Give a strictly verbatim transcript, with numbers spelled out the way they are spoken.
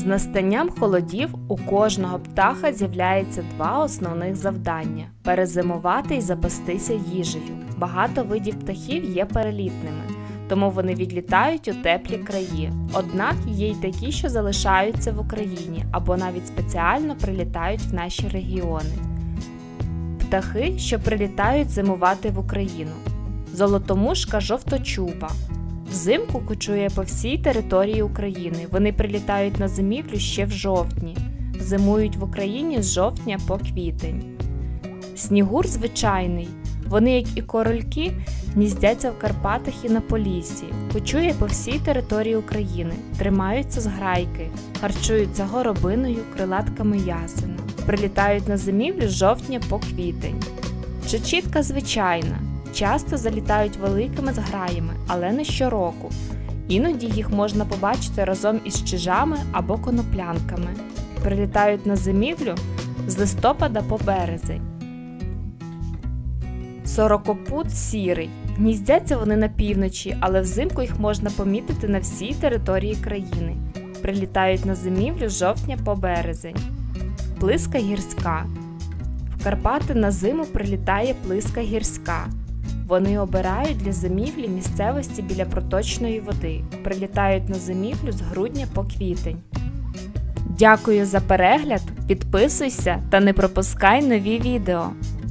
З настанням холодів у кожного птаха з'являється два основних завдання – перезимувати і запастися їжею. Багато видів птахів є перелітними, тому вони відлітають у теплі краї. Однак є й такі, що залишаються в Україні або навіть спеціально прилітають в наші регіони. Птахи, що прилітають зимувати в Україну. Золотомушка жовточуба. Взимку кочує по всій території України. Вони прилітають на зимівлю ще в жовтні. Зимують в Україні з жовтня по квітень. Снігур звичайний. Вони, як і корольки, гніздяться в Карпатах і на Поліссі. Кочує по всій території України. Тримаються з грайки. Харчуються горобиною, крилатками ясена. Прилітають на зимівлю з жовтня по квітень. Чечітка звичайна. Часто залітають великими зграями, але не щороку. Іноді їх можна побачити разом із чижами або коноплянками. Прилітають на зимівлю з листопада по березень. Сорокопут сірий. Гніздяться вони на півночі, але взимку їх можна помітити на всій території країни. Прилітають на зимівлю з жовтня по березень. Плиска гірська. В Карпати на зиму прилітає плиска гірська. Вони обирають для зимівлі місцевості біля проточної води. Прилітають на зимівлю з грудня по квітень. Дякую за перегляд, підписуйся та не пропускай нові відео.